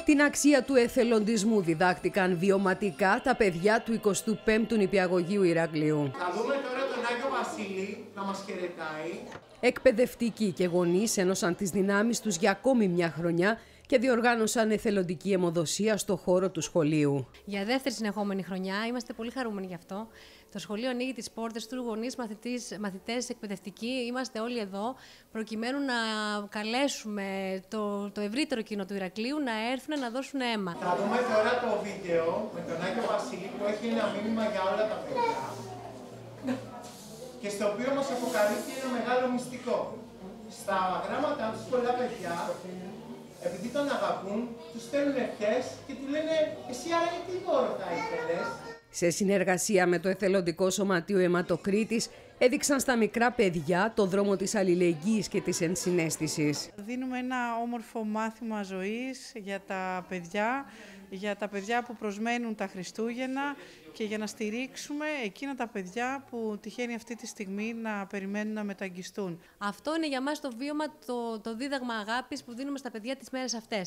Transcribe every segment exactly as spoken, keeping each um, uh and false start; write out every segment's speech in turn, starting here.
Την αξία του εθελοντισμού διδάχτηκαν βιωματικά τα παιδιά του εικοστού πέμπτου Νηπιαγωγείου Ηρακλείου. Θα δούμε τώρα τον Άγιο Βασίλη να μας χαιρετάει. Εκπαιδευτικοί και γονείς ένωσαν τις δυνάμεις τους για ακόμη μια χρονιά και διοργάνωσαν εθελοντική αιμοδοσία στο χώρο του σχολείου. Για δεύτερη συνεχόμενη χρονιά είμαστε πολύ χαρούμενοι γι' αυτό. Το σχολείο ανοίγει τις πόρτες του, γονείς, μαθητές, εκπαιδευτικοί. Είμαστε όλοι εδώ προκειμένου να καλέσουμε το, το ευρύτερο κοινό του Ηρακλείου να έρθουν να δώσουν αίμα. Θα δούμε τώρα το βίντεο με τον Άγιο Βασίλη που έχει ένα μήνυμα για όλα τα παιδιά και στο οποίο μας αποκαλύπτει ένα μεγάλο μυστικό. Στα γράμματα τους πολλά παιδιά, επειδή τον αγαπούν, τους στέλνουν ευχές και του λένε «Εσύ άραγε τι δώρο θα ήθελες?» Σε συνεργασία με το Εθελοντικό Σωματείο Αιματοκρίτης, έδειξαν στα μικρά παιδιά το δρόμο της αλληλεγγύης και της ενσυναίσθησης. Δίνουμε ένα όμορφο μάθημα ζωής για τα παιδιά, για τα παιδιά που προσμένουν τα Χριστούγεννα και για να στηρίξουμε εκείνα τα παιδιά που τυχαίνει αυτή τη στιγμή να περιμένουν να μεταγγιστούν. Αυτό είναι για μας το βίωμα, το, το δίδαγμα αγάπης που δίνουμε στα παιδιά τις μέρες αυτές.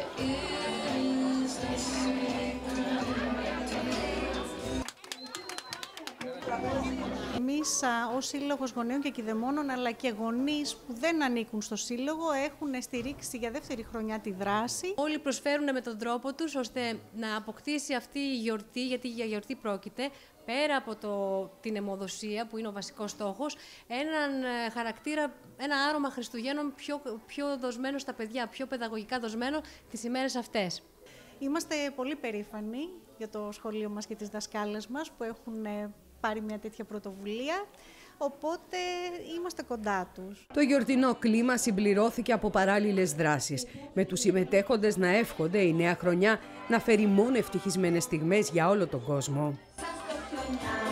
Εμείς ως Σύλλογος Γονέων και Κηδεμόνων, αλλά και γονείς που δεν ανήκουν στο Σύλλογο, έχουν στηρίξει για δεύτερη χρονιά τη δράση. Όλοι προσφέρουν με τον τρόπο τους ώστε να αποκτήσει αυτή η γιορτή, γιατί για γιορτή πρόκειται, πέρα από το, την αιμοδοσία που είναι ο βασικός στόχος, έναν χαρακτήρα, ένα άρωμα Χριστουγέννων πιο, πιο δοσμένο στα παιδιά, πιο παιδαγωγικά δοσμένο τις ημέρες αυτές. Είμαστε πολύ περήφανοι για το σχολείο μας και τις δασκάλες μας που έχουν πάρει μια τέτοια πρωτοβουλία, οπότε είμαστε κοντά τους. Το γιορτινό κλίμα συμπληρώθηκε από παράλληλες δράσεις, με τους συμμετέχοντες να εύχονται η νέα χρονιά να φέρει μόνο ευτυχισμένες στιγμές για όλο τον κόσμο.